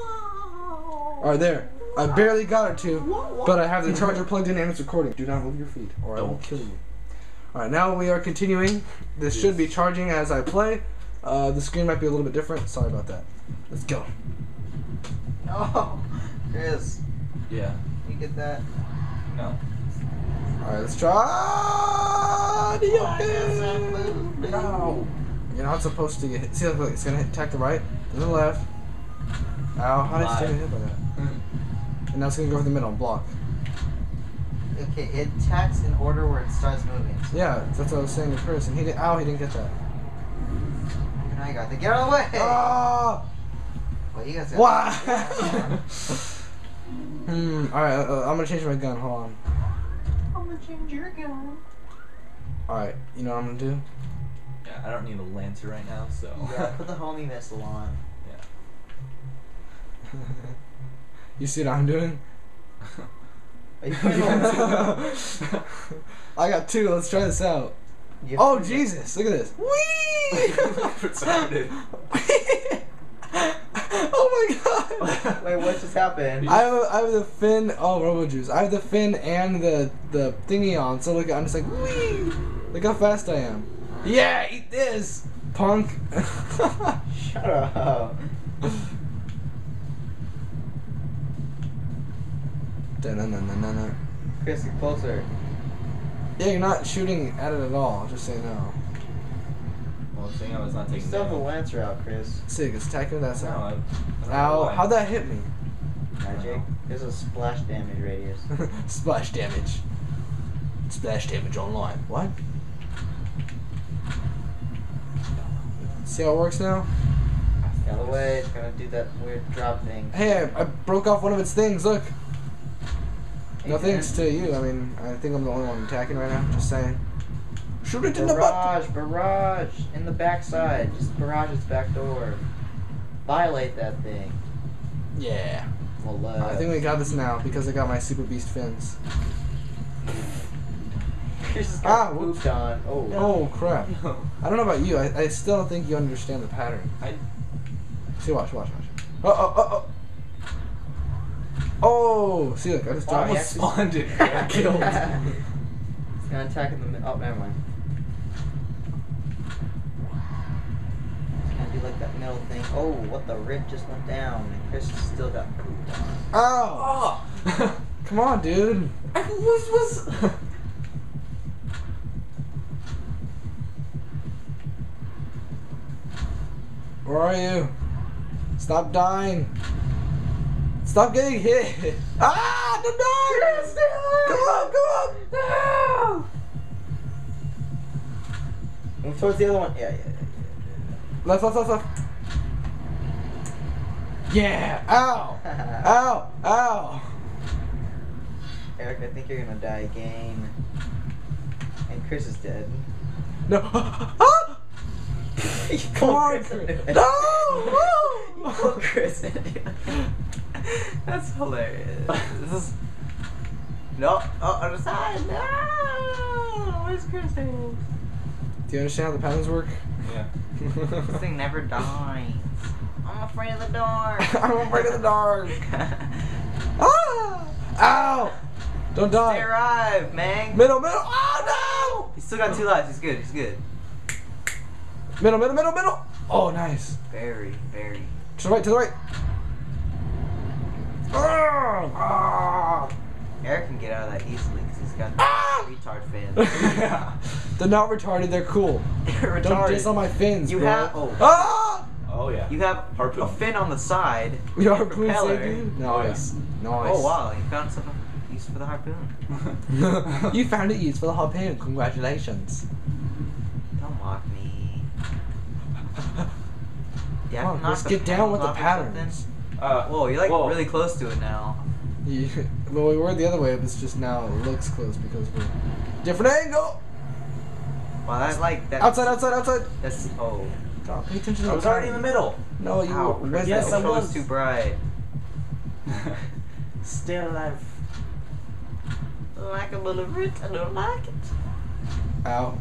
Alright, there. I barely got her to, but I have the charger plugged in and it's recording. Do not move your feet, or I will kill you. Alright, now we are continuing. This should be charging as I play. The screen might be a little bit different. Sorry about that. Let's go. No, Chris. Yeah. You get that? No. Alright, let's try. No. You're not supposed to get hit. See, look, it's gonna hit, attack the right, then the left. Ow, how did it get hit by that? And now it's gonna go for the middle and block. Okay, it attacks in order where it starts moving. So Yeah, that's what I was saying to Chris, and he didn't. Ow, he didn't get that. now you got to get out of the way. Ah! Well, you guys got Why? Alright, I'm gonna change my gun. Hold on. I'm gonna change your gun. Alright, you know what I'm gonna do? Yeah, I don't need a lancer right now, so. Yeah, put the homie missile on. Yeah. You see what I'm doing? Are you putting on I got two. Let's try this out. two? Oh Jesus! Look at this. Whee! Retarded. Oh my god! Wait, what just happened? I have the fin. Oh, Robo Juice. I have the fin and the thingy on. So look, I'm just like whee! Look how fast I am. Yeah, eat this, punk. Shut up. Da-na-na-na-na-na. Chris, get closer. Yeah, you're not shooting at it at all. Just say no. Well, saying I was not You taking still have the damage. Lancer out, Chris. Sick, it's attacking that No, side. I don't know Ow, why. how'd that hit me? Magic. There's a splash damage radius. Splash damage. Splash damage online. What? See how it works now? Out of the way, it's gonna do that weird drop thing. Hey, I broke off one of its things. Look. No Hey, thanks to you. I mean, I think I'm the only one attacking right now. Just saying. Shoot it in the butt. Barrage! In the backside. Just barrage its back door. Violate that thing. Yeah. Well, I think we got this now because I got my super beast fins. Chris just got whoops. pooped on. Oh. Oh crap. No. I don't know about you. I still don't think you understand the pattern. See, watch. Oh. Oh, see, look, I just Wow, dropped. he Almost spawned it. Yeah, killed. It's gonna attack in the middle. Oh, never mind. It's gonna do like that middle thing. Oh, what the rip just went down. And Chris still got pooped on. Ow! Oh! Come on, dude. I was. Where are you? Stop dying. Stop getting hit. Ah, don't die! Come on! No! Move towards the other one. Yeah. Left. Yeah! Ow! Ow! Eric, I think you're gonna die again. And Chris is dead. No! Ah! You Come killed on, Chris Chris. anyway. No! You killed Chris anyway. That's hilarious. This is. No! Oh, on the side! No! Where's Chris? Do you understand how the patterns work? Yeah. This thing never dies. I'm afraid of the dark. I'm afraid of the dark. Ah! Ow! Don't die. Stay alive, man. Middle. Oh He's still got 2 lives. He's good. no! Middle. Oh, nice. Very. To the right. Ah! Eric can get out of that easily because he's got Ah! retard fans. Yeah. They're not retarded. They're cool. They're Don't diss on retarded. my fins, You bro. have Ah! Oh yeah. you have Harpoon. a fin on the side. We are and a propeller. dude. Nice. Oh wow, you found some use for the harpoon. You found it used for the harpoon. Congratulations. Don't mock me. Yeah, Come on, let's get down with the patterns. Whoa, you're like really close to it now. Well, we were the other way. It's just now it looks close because we're different angle. Wow, that's like that. Outside. That's God, pay attention to I the was already in the pattern. middle. No, you Ow, were. Chris, Yes, that I controller's was. too bright. Stay alive. Like a little bit, I don't like it. Ow.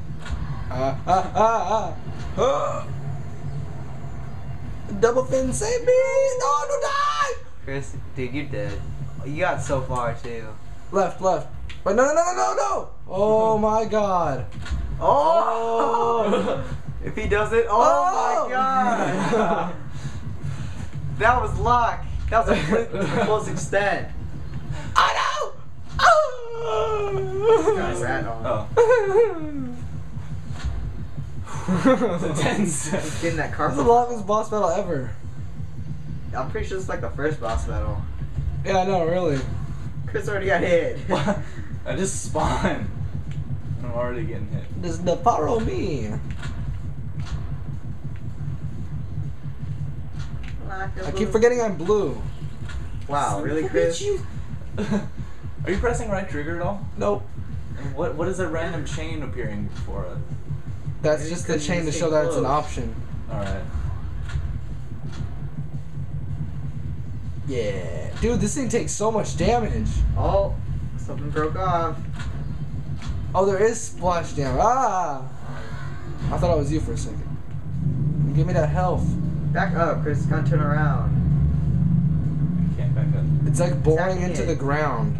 Double fin, save me! No, don't die! Chris, dude, you did. You got so far too. Left. But no. Oh my god. Oh! If he does it, oh my god! That was luck. That was a close extent. Oh no! Oh! Got rat on. Oh. It's intense. Getting that This carpet. is the longest boss battle ever. I'm pretty sure it's like the first boss battle. Yeah, I know, really. Chris already got hit. I just spawned. I'm already getting hit. Just follow me. I keep forgetting I'm blue. Wow, really, Chris? Are you pressing right trigger at all? Nope. And what is a random chain appearing before us? That's Maybe just the because you chain to just show stay that it's an close. option. Alright. Yeah. Dude, this thing takes so much damage. Oh, something broke off. Oh, there is splash damage. Ah! I thought it was you for a second. Give me that health. Back up, Chris. Gotta turn around. Can't back up. It's like boring Attacking into it. the ground.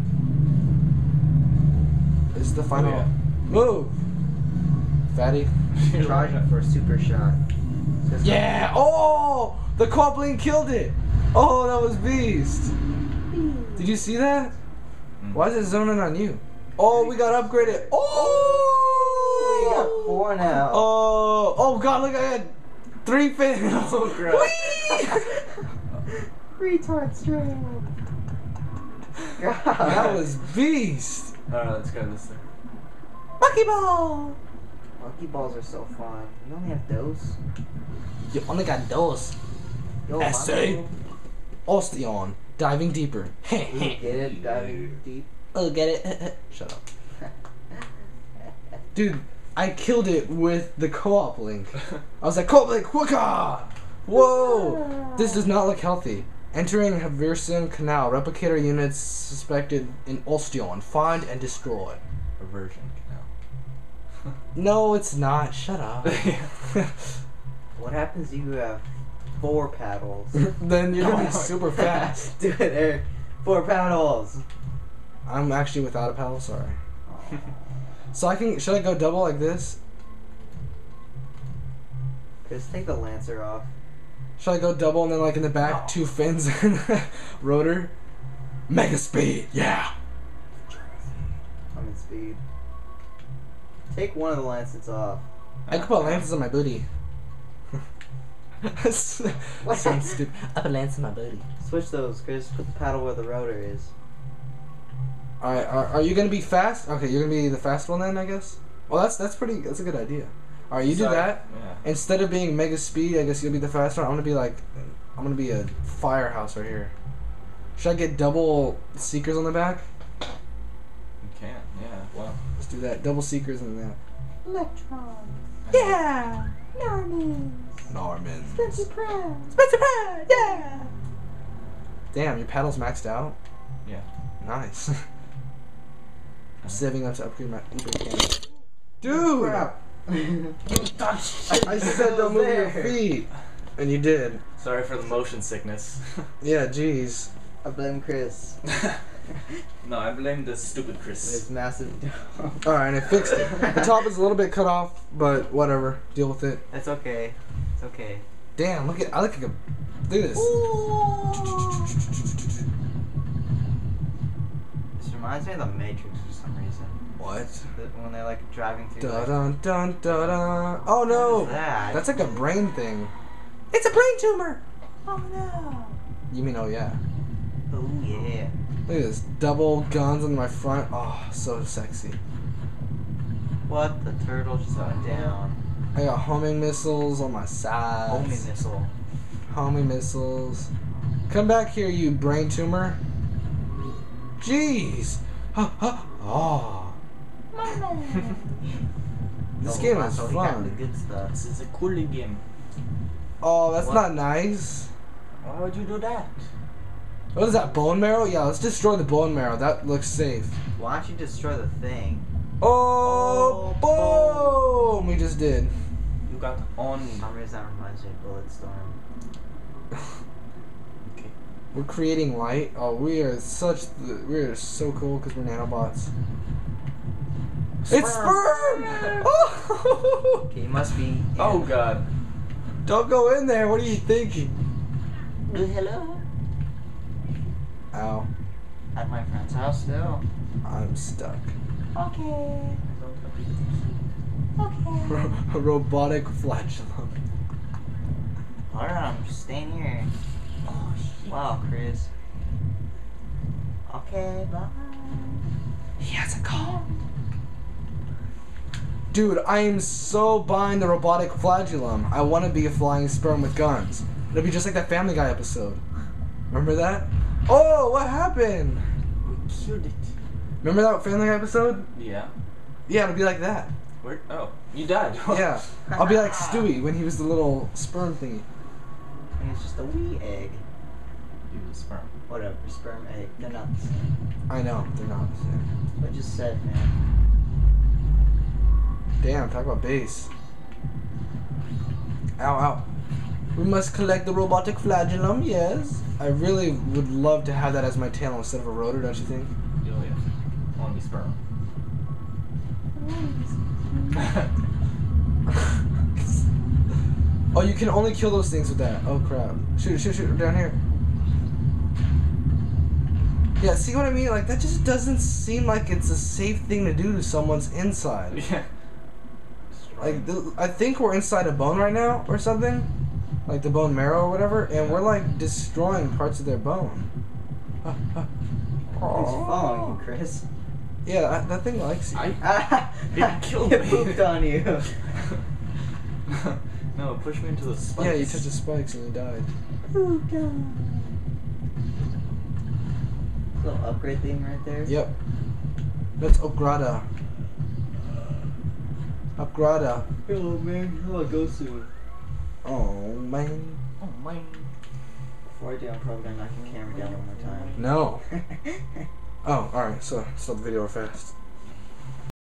This is the final. Oh, yeah. Move! Fatty. Charging for a super shot. Just Yeah! Oh! The Quablin killed it! Oh, that was beast! Did you see that? Why is it zoning on you? Oh, we got upgraded. We Oh! got 4 now. Oh god, look, I got 3 fins. Oh, crap. Retard stream. God. That was beast. Alright, let's go this thing. Monkey ball. Monkey balls are so fun. You only have those? You only got those. Yo, Essay. Monkey. Ostion, diving deeper. Ooh, get it? Diving deep. Oh, get it? Shut up. Dude, I killed it with the co-op link. I was like, co-op link, wooka! Whoa! This does not look healthy. Entering Haverson Canal. Replicator units suspected in Ostion. Find and destroy. Aversion canal. No, it's not. Shut up. What happens if you have 4 paddles? Then you're gonna be super fast. Do it, Eric. 4 paddles. I'm actually without a paddle, sorry. Aw. So I can, should I go double like this? Chris, take the Lancer off. Should I go double and then like in the back, No. 2 fins and rotor? Mega speed, yeah! I'm in speed. Take one of the Lancers off. I could put lances on my booty. What? Sounds stupid. I put lances on my booty. Switch those, Chris. Put the paddle where the rotor is. Alright, are you gonna be fast? Okay, you're gonna be the fast one then, I guess? Well, that's a good idea. Alright, you do Sorry. that. Yeah. Instead of being mega speed, I guess you'll be the fast one. I'm gonna be a firehouse right here. Should I get double seekers on the back? You can't. Yeah. Well. Let's do that. Double seekers in that. Electron. Yeah! Normans. Norman. Spencer Pratt. Spencer Pratt! Yeah! Damn, your paddle's maxed out? Yeah. Nice. I'm saving up to upgrade my Uber camera. Dude! Crap. I said don't move your feet. And you did. Sorry for the motion sickness. Yeah, jeez. I blame Chris. No, I blame the stupid His Chris. massive dome. Alright, and I fixed it. The top is a little bit cut off, but whatever. Deal with it. It's okay. It's okay. Damn, look at, I look like a, look at this. This reminds me of the Matrix for some reason. What? When they're like driving through. Da Like, dun dun da dun. Oh what no! is that? That's like a brain thing. It's a brain tumor! Oh no. You mean, oh yeah. Oh yeah. Look at this. Double guns on my front. Oh, so sexy. What? The turtle just went down. I got homing missiles on my sides. Homing missile. Homing missiles. Come back here, you brain tumor. Jeez. Oh. This game is so he got the fun. good stuff. This is a cool game. Oh, that's What? not nice. Why would you do that? What is that, bone marrow? Yeah, let's destroy the bone marrow. That looks safe. Why don't you destroy the thing? Oh, boom! We just did. You got on. For some reason that reminds me of Bulletstorm. Okay. We're creating light. Oh, we are so cool because we're nanobots. It's sperm! Oh! Okay, you must be. Oh god. Don't go in there. What are you thinking? Hello. Ow. At my friend's house still. I'm stuck. Okay. Okay. A robotic flatulum. Alright, I'm just staying here. Oh shit. Wow, Chris. Okay, bye. He has a call. Dude, I am so behind the robotic flagellum. I want to be a flying sperm with guns. It'll be just like that Family Guy episode. Remember that? Oh, what happened? We killed it. Remember that Family Guy episode? Yeah. Yeah, it'll be like that. Where? Oh, you died. Yeah. I'll be like Stewie when he was the little sperm thingy. And it's just a wee egg. You was sperm. Whatever, sperm, egg. They're not the same. I know, they're not the same. I just said, man. Damn, talk about bass. Ow, ow. We must collect the robotic flagellum, yes. I really would love to have that as my tail instead of a rotor, don't you think? Oh yeah. I want to be sperm. Oh, you can only kill those things with that. Oh crap. Shoot, shoot, shoot, down here. Yeah, see what I mean? Like, that just doesn't seem like it's a safe thing to do to someone's inside. Yeah. Like, I think we're inside a bone right now, or something. Like the bone marrow or whatever, and we're like destroying parts of their bone. Who's following you, Chris? Yeah, that thing likes you. It killed It me. pooped on you. No, push me into the spikes. Yeah, you touched the spikes and you died. Pooped on. Little upgrade thing right there. Yep. That's Upgrada. Upgrada. Oh man, how about go soon? Oh man. Oh man. Before I do, I'm probably gonna knock your camera down one more time. No. Oh, alright, so stop the video real fast.